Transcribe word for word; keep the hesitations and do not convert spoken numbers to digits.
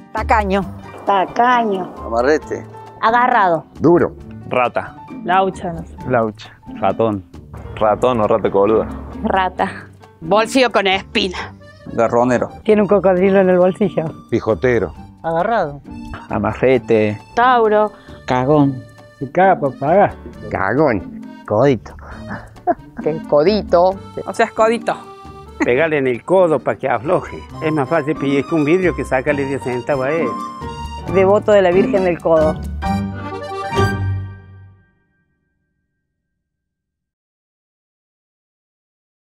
Tacaño. Tacaño. Amarrete. Agarrado. Duro. Rata. Laucha, no sé. Laucha. Ratón. Ratón o rata coluda. Rata. Bolsillo con espina. Garronero. Tiene un cocodrilo en el bolsillo. Pijotero. Agarrado. Amarrete. Tauro. Cagón. Se caga para pagar. Cagón. Codito. Codito. O sea, es codito. Pegarle en el codo para que afloje. Es más fácil pellizcar un vidrio que sacarle diez centavos a él. Devoto de la Virgen del Codo.